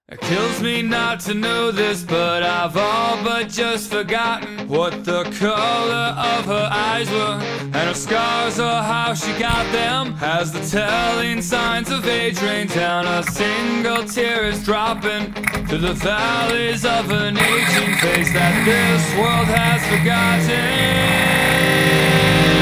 It kills me not to know this, but I've all but just forgotten what the color of her eyes were, and her scars or how she got them. As the telling signs of age rain down, a single tear is dropping through the valleys of an aging face that this world has forgotten.